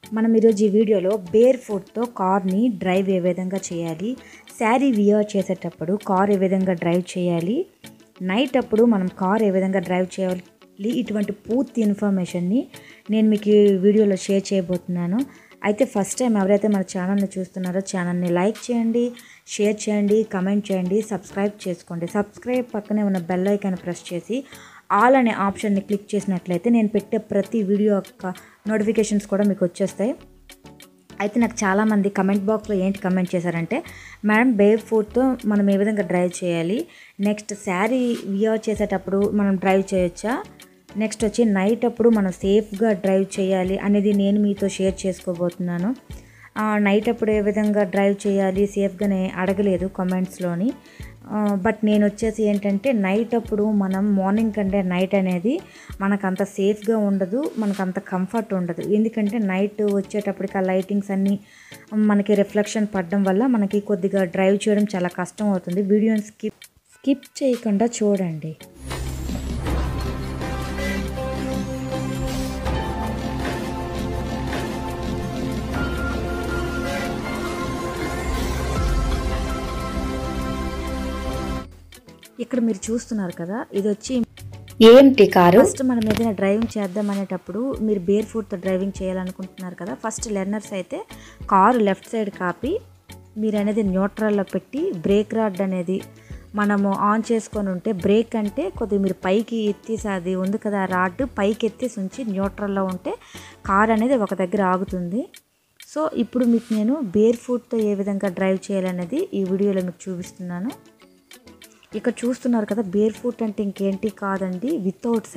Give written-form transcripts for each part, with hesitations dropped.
మనం ఈరోజు ఈ వీడియోలో బేర్ ఫుట్తో కార్ని డ్రైవ్ ఏ విధంగా చేయాలి, శారీ వియర్ చేసేటప్పుడు కార్ ఏ విధంగా డ్రైవ్ చేయాలి, నైట్ అప్పుడు మనం కార్ ఏ విధంగా డ్రైవ్ చేయాలి, ఇటువంటి పూర్తి ఇన్ఫర్మేషన్ని నేను మీకు ఈ వీడియోలో షేర్ చేయబోతున్నాను. అయితే ఫస్ట్ టైం ఎవరైతే మన ఛానల్ని చూస్తున్నారో ఛానల్ని లైక్ చేయండి, షేర్ చేయండి, కమెంట్ చేయండి, సబ్స్క్రైబ్ చేసుకోండి. సబ్స్క్రైబ్ పక్కనే ఉన్న బెల్ ఐకాన్ ప్రెస్ చేసి ఆల్ అనే ఆప్షన్ని క్లిక్ చేసినట్లయితే నేను పెట్టే ప్రతి వీడియో యొక్క నోటిఫికేషన్స్ కూడా మీకు వచ్చేస్తాయి. అయితే నాకు చాలామంది కమెంట్ బాక్స్లో ఏంటి కమెంట్ చేశారంటే, మేడం బేర్ ఫుట్తో మనం ఏ విధంగా డ్రైవ్ చేయాలి, నెక్స్ట్ శారీ వియర్ చేసేటప్పుడు మనం డ్రైవ్ చేయొచ్చా, నెక్స్ట్ వచ్చి నైట్ అప్పుడు మనం సేఫ్గా డ్రైవ్ చేయాలి అనేది నేను మీతో షేర్ చేసుకోబోతున్నాను. నైట్ అప్పుడు ఏ విధంగా డ్రైవ్ చేయాలి సేఫ్గానే అడగలేదు కామెంట్స్లోని. బట్ నేను వచ్చేసి ఏంటంటే నైట్ అప్పుడు మనం మార్నింగ్ కంటే నైట్ అనేది మనకు అంత సేఫ్గా ఉండదు, మనకు అంత కంఫర్ట్ ఉండదు. ఎందుకంటే నైట్ వచ్చేటప్పటికి ఆ లైటింగ్స్ అన్నీ మనకి రిఫ్లెక్షన్ పడడం వల్ల మనకి కొద్దిగా డ్రైవ్ చేయడం చాలా కష్టం అవుతుంది. వీడియోని స్కిప్ చేయకుండా చూడండి. ఇక్కడ మీరు చూస్తున్నారు కదా, ఇది వచ్చి ఏంటి కారు. ఫస్ట్ మనం ఏదైనా డ్రైవింగ్ చేద్దాం అనేటప్పుడు మీరు బేర్ ఫుట్తో డ్రైవింగ్ చేయాలనుకుంటున్నారు కదా, ఫస్ట్ లెర్నర్స్ అయితే కారు లెఫ్ట్ సైడ్ కాపి మీరు అనేది న్యూట్రల్లో పెట్టి బ్రేక్ రాడ్ అనేది మనము ఆన్ చేసుకొని ఉంటే, బ్రేక్ అంటే కొద్దిగా మీరు పైకి ఎత్తేసి అది ఉంది కదా రాడ్ పైకి ఎత్తేసి ఉంచి న్యూట్రల్లో ఉంటే కార్ అనేది ఒక దగ్గర ఆగుతుంది. సో ఇప్పుడు మీకు నేను బేర్ ఫుట్తో ఏ విధంగా డ్రైవ్ చేయాలనేది ఈ వీడియోలో మీకు చూపిస్తున్నాను. ఇక్కడ చూస్తున్నారు కదా, బేర్ ఫుట్ అంటే ఇంకేంటి కాదండి, వితౌట్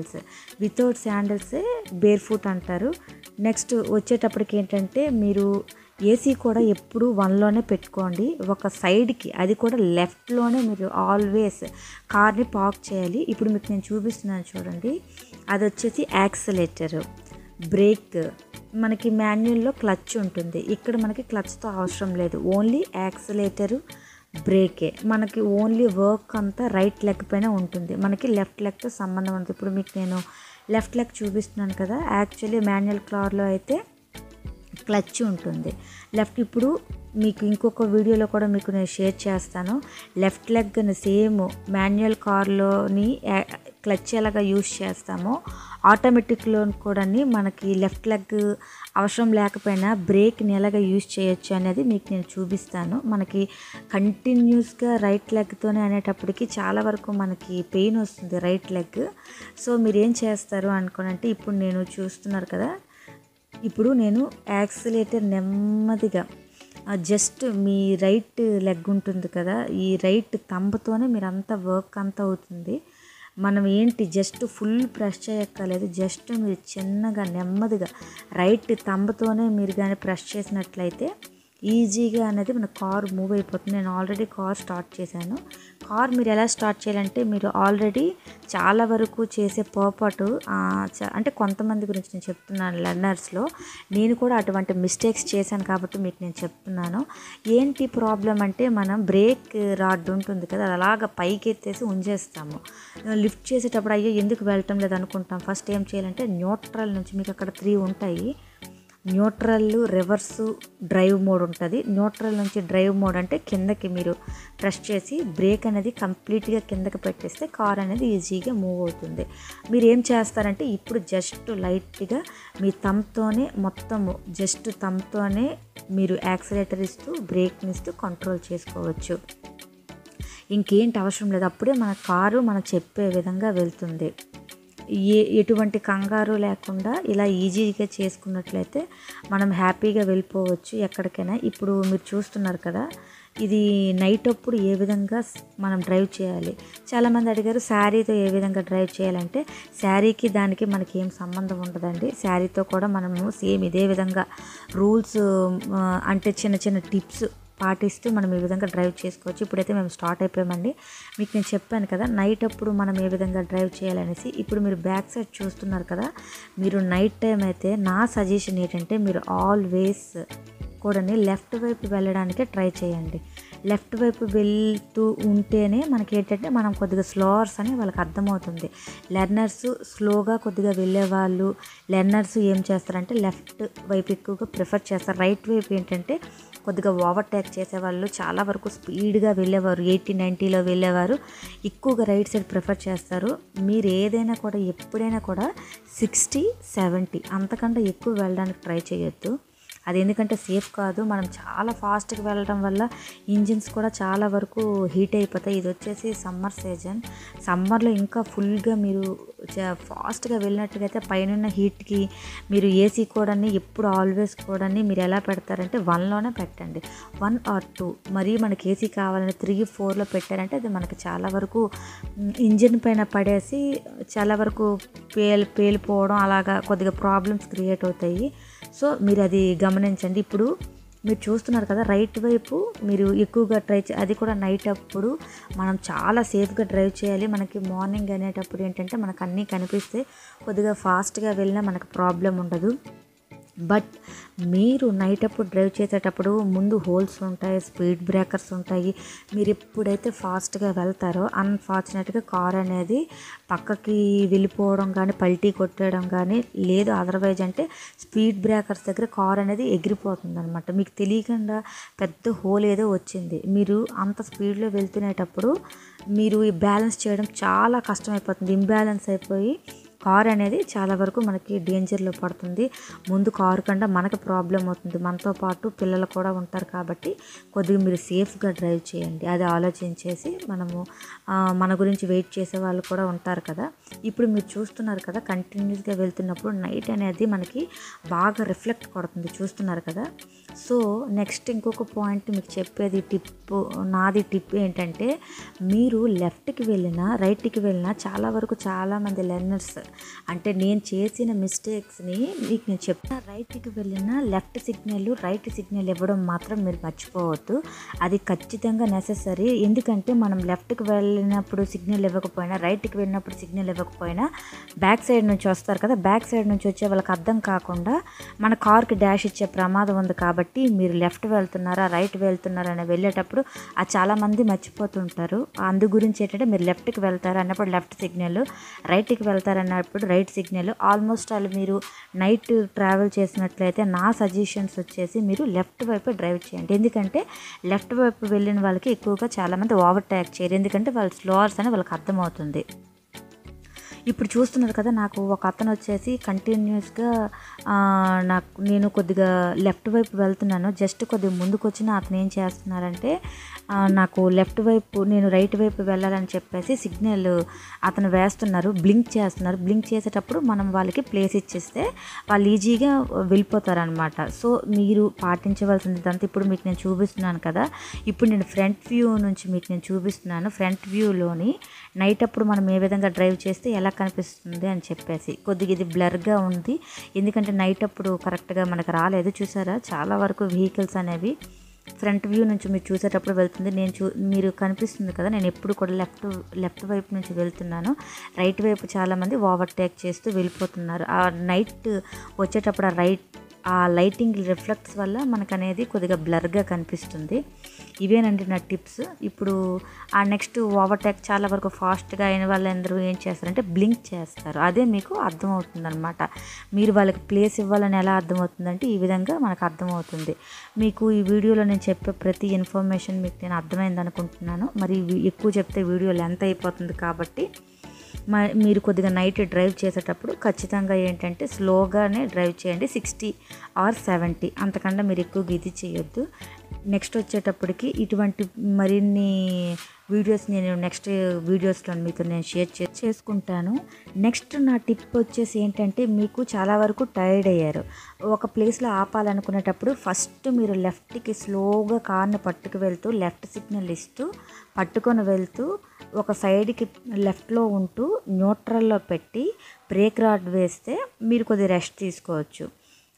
శాండల్సే బేర్ ఫుట్ అంటారు. నెక్స్ట్ వచ్చేటప్పటికి ఏంటంటే మీరు ఏసీ కూడా ఎప్పుడు 1లోనే పెట్టుకోండి, ఒక సైడ్కి, అది కూడా లెఫ్ట్లోనే మీరు ఆల్వేస్ కార్ని పార్క్ చేయాలి. ఇప్పుడు మీకు నేను చూపిస్తున్నాను చూడండి, అది వచ్చేసి యాక్సిలేటర్, బ్రేక్, మనకి మాన్యువల్లో క్లచ్ ఉంటుంది. ఇక్కడ మనకి క్లచ్తో అవసరం లేదు, ఓన్లీ యాక్సిలేటరు బ్రేకే. మనకి ఓన్లీ వర్క్ అంతా రైట్ లెగ్ పైన ఉంటుంది, మనకి లెఫ్ట్ లెగ్తో సంబంధం ఉంటుంది. ఇప్పుడు మీకు నేను లెఫ్ట్ లెగ్ చూపిస్తున్నాను కదా, యాక్చువల్లీ మాన్యువల్ కార్లో అయితే క్లచ్ ఉంటుంది లెఫ్ట్. ఇప్పుడు మీకు ఇంకొక వీడియోలో కూడా మీకు నేను షేర్ చేస్తాను, లెఫ్ట్ లెగ్ని సేమ్ మాన్యువల్ కార్లోని క్లచ్ ఎలాగా యూజ్ చేస్తామో ఆటోమేటిక్లో కూడా మనకి లెఫ్ట్ లెగ్ అవసరం లేకపోయినా బ్రేక్ని ఎలాగ యూజ్ చేయొచ్చు అనేది మీకు నేను చూపిస్తాను. మనకి కంటిన్యూస్గా రైట్ లెగ్తోనే అనేటప్పటికి చాలా వరకు మనకి పెయిన్ వస్తుంది రైట్ లెగ్. సో మీరు ఏం చేస్తారు అనుకోనంటే, ఇప్పుడు నేను చూస్తున్నారు కదా, ఇప్పుడు నేను యాక్సిలేటర్ నెమ్మదిగా జస్ట్ మీ రైట్ లెగ్ ఉంటుంది కదా, ఈ రైట్ థంబ్తోనే మీరు అంతా వర్క్ అంతా అవుతుంది. మనం ఏంటి జస్ట్ ఫుల్ ప్రెస్ చేయక్కర్లేదు, జస్ట్ మీరు చిన్నగా నెమ్మదిగా రైట్ థంబ్తోనే మీరు కానీ ప్రెస్ చేసినట్లయితే ఈజీగా అనేది మన కార్ మూవ్ అయిపోతుంది. నేను ఆల్రెడీ కార్ స్టార్ట్ చేశాను. కార్ మీరు ఎలా స్టార్ట్ చేయాలంటే, మీరు ఆల్రెడీ చాలా వరకు చేసే పొరపాటు అంటే కొంతమంది గురించి నేను చెప్తున్నాను, లెర్నర్స్లో నేను కూడా అటువంటి మిస్టేక్స్ చేశాను కాబట్టి మీకు నేను చెప్తున్నాను. ఏంటి ప్రాబ్లం అంటే, మనం బ్రేక్ రాడ్ ఉంటుంది కదా, అది అలాగ పైకి ఎత్తేసి ఉంచేస్తాము. లిఫ్ట్ చేసేటప్పుడు అయ్యో ఎందుకు వెళ్ళటం లేదు అనుకుంటాం. ఫస్ట్ ఏం చేయాలంటే న్యూట్రల్ నుంచి, మీకు అక్కడ 3 ఉంటాయి, న్యూట్రల్, రివర్సు, డ్రైవ్ మోడ్ ఉంటుంది. న్యూట్రల్ నుంచి డ్రైవ్ మోడ్ అంటే కిందకి మీరు ప్రెస్ చేసి బ్రేక్ అనేది కంప్లీట్గా కిందకి పెట్టేస్తే కార్ అనేది ఈజీగా మూవ్ అవుతుంది. మీరు ఏం చేస్తారంటే, ఇప్పుడు జస్ట్ లైట్గా మీ థంబ్తోనే మొత్తము జస్ట్ థంబ్తోనే మీరు యాక్సిలేటర్ ఇస్తూ బ్రేక్ని ఇస్తూ కంట్రోల్ చేసుకోవచ్చు. ఇంకేంటి అవసరం లేదు, అప్పుడే మన కారు మనం చెప్పే విధంగా వెళ్తుంది. ఎటువంటి కంగారు లేకుండా ఇలా ఈజీగా చేసుకున్నట్లయితే మనం హ్యాపీగా వెళ్ళిపోవచ్చు ఎక్కడికైనా. ఇప్పుడు మీరు చూస్తున్నారు కదా, ఇది నైట్ అప్పుడు ఏ విధంగా మనం డ్రైవ్ చేయాలి. చాలామంది అడిగారు శారీతో ఏ విధంగా డ్రైవ్ చేయాలంటే, శారీకి దానికి మనకి ఏం సంబంధం ఉండదండి. శారీతో కూడా మనము సేమ్ ఇదే విధంగా రూల్స్ అంటే చిన్న చిన్న టిప్స్ పాటిస్తూ మనం ఈ విధంగా డ్రైవ్ చేసుకోవచ్చు. ఇప్పుడైతే మేము స్టార్ట్ అయిపోయామండి. మీకు నేను చెప్పాను కదా నైట్ అప్పుడు మనం ఏ విధంగా డ్రైవ్ చేయాలనేసి. ఇప్పుడు మీరు బ్యాక్ సైడ్ చూస్తున్నారు కదా, మీరు నైట్ టైం అయితే నా సజెషన్ ఏంటంటే, మీరు ఆల్వేస్ కూడా లెఫ్ట్ వైపు వెళ్ళడానికే ట్రై చేయండి. లెఫ్ట్ వైపు వెళ్తూ ఉంటేనే మనకి ఏంటంటే మనం కొద్దిగా స్లోవర్స్ అని వాళ్ళకి అర్థమవుతుంది. లెర్నర్స్ స్లోగా కొద్దిగా వెళ్ళేవాళ్ళు లెర్నర్స్ ఏం చేస్తారంటే లెఫ్ట్ వైపు ఎక్కువగా ప్రిఫర్ చేస్తారు. రైట్ వైపు ఏంటంటే కొద్దిగా ఓవర్టేక్ చేసేవాళ్ళు చాలా వరకు స్పీడ్గా వెళ్ళేవారు 80-90లో వెళ్ళేవారు ఎక్కువగా రైట్ సైడ్ ప్రిఫర్ చేస్తారు. మీరు ఏదైనా కూడా ఎప్పుడైనా కూడా 60-70 అంతకంటే ఎక్కువ వెళ్ళడానికి ట్రై చేయొద్దు. అది ఎందుకంటే సేఫ్ కాదు. మనం చాలా ఫాస్ట్గా వెళ్ళడం వల్ల ఇంజిన్స్ కూడా చాలా వరకు హీట్ అయిపోతాయి. ఇది వచ్చేసి సమ్మర్ సీజన్. సమ్మర్లో ఇంకా ఫుల్గా మీరు ఫాస్ట్గా వెళ్ళినట్టుగైతే పైన హీట్కి మీరు ఏసీ కూడా ఎప్పుడు ఆల్వేస్ కూడా మీరు ఎలా పెడతారంటే 1లోనే పెట్టండి. 1 or 2 మరీ మనకి ఏసీ కావాలని 3-4లో పెట్టారంటే అది మనకి చాలా వరకు ఇంజిన్ పైన పడేసి చాలా వరకు పేలిపోవడం అలాగా కొద్దిగా ప్రాబ్లమ్స్ క్రియేట్ అవుతాయి. సో మీరు అది గమనించండి. ఇప్పుడు మీరు చూస్తున్నారు కదా రైట్ వైపు మీరు ఎక్కువగా అది కూడా నైట్ అప్పుడు మనం చాలా సేఫ్గా డ్రైవ్ చేయాలి. మనకి మార్నింగ్ అనేటప్పుడు ఏంటంటే మనకు అన్నీ కనిపిస్తే కొద్దిగా ఫాస్ట్గా వెళ్ళినా మనకు ప్రాబ్లం ఉండదు. బట్ మీరు నైట్ అప్పుడు డ్రైవ్ చేసేటప్పుడు ముందు హోల్స్ ఉంటాయి, స్పీడ్ బ్రేకర్స్ ఉంటాయి. మీరు ఎప్పుడైతే ఫాస్ట్గా వెళ్తారో అన్ఫార్చునేట్గా కార్ అనేది పక్కకి వెళ్ళిపోవడం కానీ పల్టీ కొట్టడం కానీ లేదు అదర్వైజ్ అంటే స్పీడ్ బ్రేకర్స్ దగ్గర కార్ అనేది ఎగిరిపోతుంది అనమాట. మీకు తెలియకుండా పెద్ద హోల్ ఏదో వచ్చింది. మీరు అంత స్పీడ్లో వెళ్తునేటప్పుడు మీరు ఈ బ్యాలెన్స్ చేయడం చాలా కష్టమైపోతుంది. ఇంబ్యాలెన్స్ అయిపోయి కార్ అనేది చాలా వరకు మనకి డేంజర్లో పడుతుంది. ముందు కారు కన్నా మనకు ప్రాబ్లం అవుతుంది. మనతో పాటు పిల్లలు కూడా ఉంటారు కాబట్టి కొద్దిగా మీరు సేఫ్గా డ్రైవ్ చేయండి. అది ఆలోచించేసి మనము మన గురించి వెయిట్ చేసే వాళ్ళు కూడా ఉంటారు కదా. ఇప్పుడు మీరు చూస్తున్నారు కదా కంటిన్యూస్గా వెళ్తున్నప్పుడు నైట్ అనేది మనకి బాగా రిఫ్లెక్ట్ కొడుతుంది చూస్తున్నారు కదా. సో నెక్స్ట్ ఇంకొక పాయింట్ మీకు చెప్పేది నాది టిప్ ఏంటంటే మీరు లెఫ్ట్కి వెళ్ళినా రైట్కి వెళ్ళినా చాలా వరకు చాలామంది లెర్నర్స్ అంటే నేను చేసిన మిస్టేక్స్ని మీకు నేను చెప్తాను. రైట్కి వెళ్ళిన లెఫ్ట్ సిగ్నల్ రైట్ సిగ్నల్ ఇవ్వడం మాత్రం మీరు మర్చిపోవద్దు. అది ఖచ్చితంగా నెససరీ. ఎందుకంటే మనం లెఫ్ట్కి వెళ్ళినప్పుడు సిగ్నల్ ఇవ్వకపోయినా రైట్కి వెళ్ళినప్పుడు సిగ్నల్ ఇవ్వకపోయినా బ్యాక్ సైడ్ నుంచి వస్తారు కదా, బ్యాక్ సైడ్ నుంచి వచ్చే వాళ్ళకి అర్థం కాకుండా మన కార్కి డాష్ ఇచ్చే ప్రమాదం ఉంది. కాబట్టి మీరు లెఫ్ట్ వెళ్తున్నారా రైట్ వెళ్తున్నారా అని వెళ్ళేటప్పుడు చాలామంది మర్చిపోతుంటారు. అందు గురించి ఏంటంటే మీరు లెఫ్ట్కి వెళ్తారు అన్నప్పుడు లెఫ్ట్ సిగ్నల్, రైట్కి వెళ్తారన్నప్పుడు రైట్ సిగ్నల్. ఆల్మోస్ట్ ఆల్ మీరు నైట్ ట్రావెల్ చేసినట్లయితే నా సజెషన్స్ వచ్చేసి మీరు లెఫ్ట్ వైపు డ్రైవ్ చేయండి. ఎందుకంటే లెఫ్ట్ వైపు వెళ్ళిన వాళ్ళకి ఎక్కువగా చాలామంది ఓవర్టేక్ చేయరు. ఎందుకంటే వాళ్ళు స్లోవర్స్ అని వాళ్ళకి అర్థమవుతుంది. ఇప్పుడు చూస్తున్నారు కదా నాకు ఒక అతను వచ్చేసి కంటిన్యూస్గా నేను కొద్దిగా లెఫ్ట్ వైపు వెళ్తున్నాను. జస్ట్ కొద్దిగా ముందుకు వచ్చిన అతను ఏం చేస్తున్నారంటే నాకు లెఫ్ట్ వైపు నేను రైట్ వైపు వెళ్ళాలని చెప్పేసి సిగ్నల్ అతను వేస్తున్నారు, బ్లింక్ చేస్తున్నారు. బ్లింక్ చేసేటప్పుడు మనం వాళ్ళకి ప్లేస్ ఇచ్చేస్తే వాళ్ళు ఈజీగా వెళ్ళిపోతారనమాట. సో మీరు పాటించవలసింది ఇదంతా ఇప్పుడు మీకు నేను చూపిస్తున్నాను కదా. ఇప్పుడు నేను ఫ్రంట్ వ్యూ నుంచి మీకు నేను చూపిస్తున్నాను. ఫ్రంట్ వ్యూలోని నైట్ అప్పుడు మనం ఏ విధంగా డ్రైవ్ చేస్తే ఎలా కనిపిస్తుంది అని చెప్పేసి కొద్దిగా ఇది బ్లర్గా ఉంది. ఎందుకంటే నైట్ అప్పుడు కరెక్ట్గా మనకు రాలేదు. చూసారా చాలా వరకు వెహికల్స్ అనేవి ఫ్రంట్ వ్యూ నుంచి మీరు చూసేటప్పుడు వెళ్తుంది. మీరు కనిపిస్తుంది కదా నేను ఎప్పుడు కూడా లెఫ్ట్ వైపు నుంచి వెళ్తున్నాను. రైట్ వైపు చాలామంది ఓవర్టేక్ చేస్తూ వెళ్ళిపోతున్నారు. ఆ నైట్ వచ్చేటప్పుడు ఆ లైటింగ్ రిఫ్లెక్ట్స్ వల్ల మనకు అనేది కొద్దిగా బ్లర్గా కనిపిస్తుంది. ఇవేనండి నా టిప్స్. ఇప్పుడు ఆ నెక్స్ట్ ఓవర్టేక్ చాలా వరకు ఫాస్ట్గా అయిన వాళ్ళందరూ ఏం చేస్తారంటే బ్లింక్ చేస్తారు. అదే మీకు అర్థమవుతుంది అనమాట. మీరు వాళ్ళకి ప్లేస్ ఇవ్వాలని ఎలా అర్థమవుతుందంటే ఈ విధంగా మనకు అర్థమవుతుంది. మీకు ఈ వీడియోలో నేను చెప్పే ప్రతి ఇన్ఫర్మేషన్ మీకు నేను అర్థమైంది అనుకుంటున్నాను. మరి ఎక్కువ చెప్తే వీడియో లెంత్ అయిపోతుంది కాబట్టి మీరు కొద్దిగా నైట్ డ్రైవ్ చేసేటప్పుడు ఖచ్చితంగా ఏంటంటే స్లోగానే డ్రైవ్ చేయండి. 60 or 70 అంతకన్నా మీరు ఎక్కువగా ఇది చేయొద్దు. నెక్స్ట్ వచ్చేటప్పటికి ఇటువంటి మరిన్ని వీడియోస్ నేను నెక్స్ట్ వీడియోస్లో మీతో నేను షేర్ చేసుకుంటాను. నెక్స్ట్ నా టిప్ వచ్చేసి ఏంటంటే మీకు చాలా వరకు టైర్డ్ అయ్యారు, ఒక ప్లేస్లో ఆపాలనుకునేటప్పుడు ఫస్ట్ మీరు లెఫ్ట్కి స్లోగా కార్ని పట్టుకు వెళ్తూ లెఫ్ట్ సిగ్నల్ ఇస్తూ పట్టుకొని వెళ్తూ ఒక సైడ్కి లెఫ్ట్లో ఉంటూ న్యూట్రల్లో పెట్టి బ్రేక్ రాడ్ వేస్తే మీరు కొద్దిగా రెస్ట్ తీసుకోవచ్చు.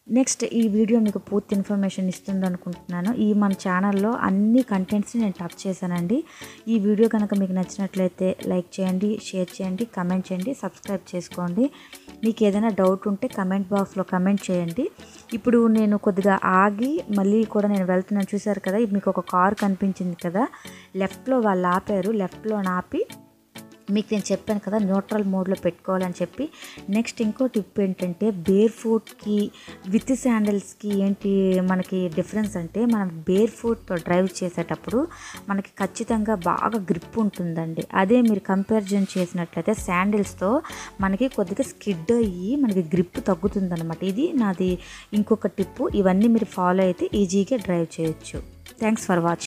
నెక్స్ట్ ఈ వీడియో మీకు పూర్తి ఇన్ఫర్మేషన్ ఇస్తుంది అనుకుంటున్నాను. ఈ మన ఛానల్లో అన్ని కంటెంట్స్ని నేను టచ్ చేశానండి. ఈ వీడియో కనుక మీకు నచ్చినట్లయితే లైక్ చేయండి, షేర్ చేయండి, కమెంట్ చేయండి, సబ్స్క్రైబ్ చేసుకోండి. మీకు ఏదైనా డౌట్ ఉంటే కమెంట్ బాక్స్లో కమెంట్ చేయండి. ఇప్పుడు నేను కొద్దిగా ఆగి మళ్ళీ కూడా నేను వెళ్తున్నాను. చూసారు కదా, మీకు ఒక కార్ కనిపించింది కదా, లెఫ్ట్లో వాళ్ళు ఆపారు. లెఫ్ట్లో ఆపి మీకు నేను చెప్పాను కదా న్యూట్రల్ మోడ్లో పెట్టుకోవాలని చెప్పి. నెక్స్ట్ ఇంకో టిప్ ఏంటంటే, బేర్ ఫుట్కి విత్ శాండిల్స్కి ఏంటి మనకి డిఫరెన్స్ అంటే, మనం బేర్ ఫుట్తో డ్రైవ్ చేసేటప్పుడు మనకి ఖచ్చితంగా బాగా గ్రిప్ ఉంటుందండి. అదే మీరు కంపారిజన్ చేసినట్లయితే శాండిల్స్తో మనకి కొద్దిగా స్కిడ్ అయ్యి మనకి గ్రిప్ తగ్గుతుందన్నమాట. ఇది నాది ఇంకొక టిప్పు. ఇవన్నీ మీరు ఫాలో అయితే ఈజీగా డ్రైవ్ చేయొచ్చు. Thanks for watching.